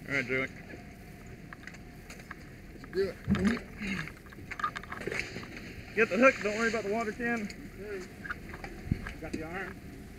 All right, do it. Let's do it. Get the hook. Don't worry about the water can. Okay. Got the arm.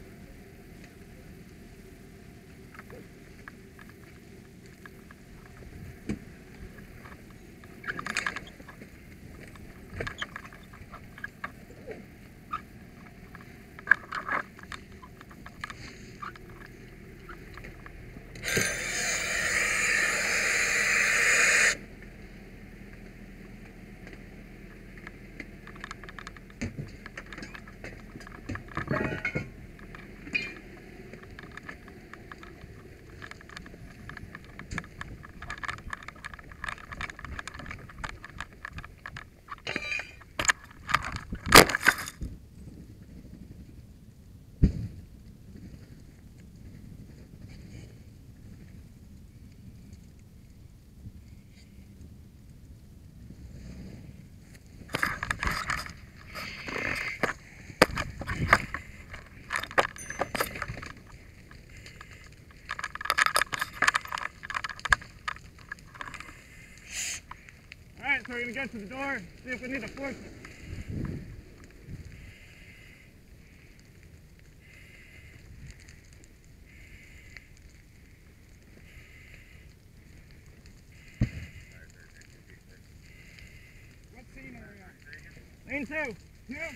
Alright, so we're going to get to the door, see if we need to force it. What scene are we on? Scene 2. Yeah.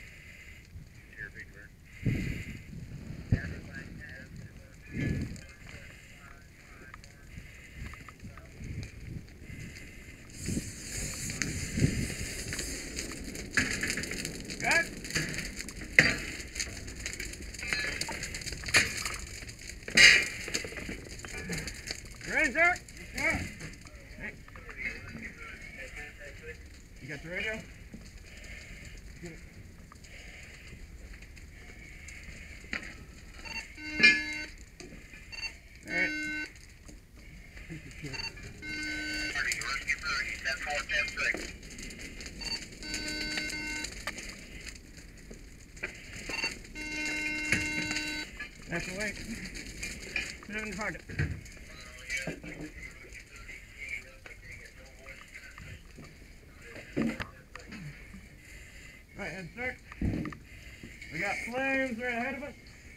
Good. You ready, sir? Yeah. Hey. You got the radio? Get it. All right. Piece of shit. That's the way. Put it in the pocket. Right, head start. We got flames right ahead of us.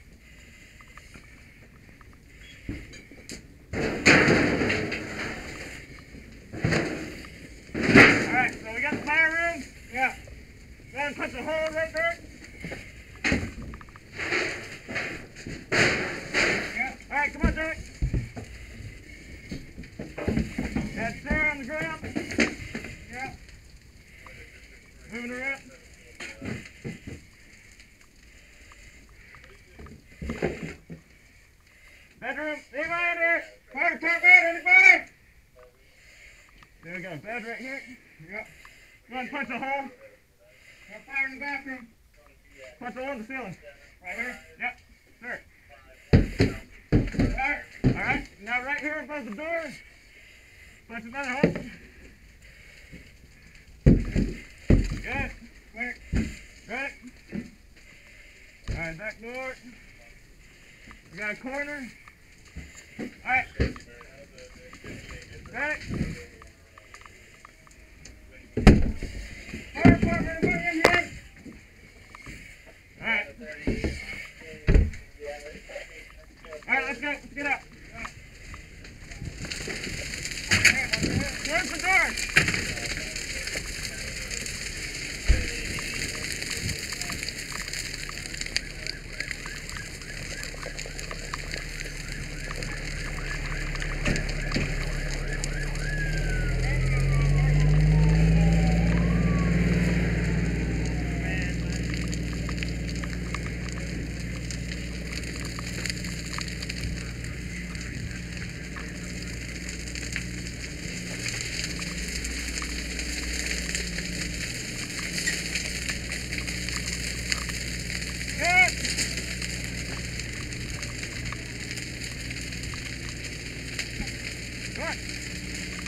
Alright, so we got the fire room. Yeah. Go ahead and punch a hole right there. Alright, come on, Derek. Head there on the ground. Yeah. Moving around. Bedroom. Anybody in there? Fire department, anybody? There we go. Bed right here. Yep. Go and punch a hole. Got fire in the bathroom. Punch a hole in the ceiling. Right here? Yep. Sure. Alright, now right here above the door, punch another hole. Good. Clear. Good. Alright, back door. We got a corner. Alright. Right. Fire department, everybody in here? Alright. Alright, let's go. Let's get out. Close the door. Good.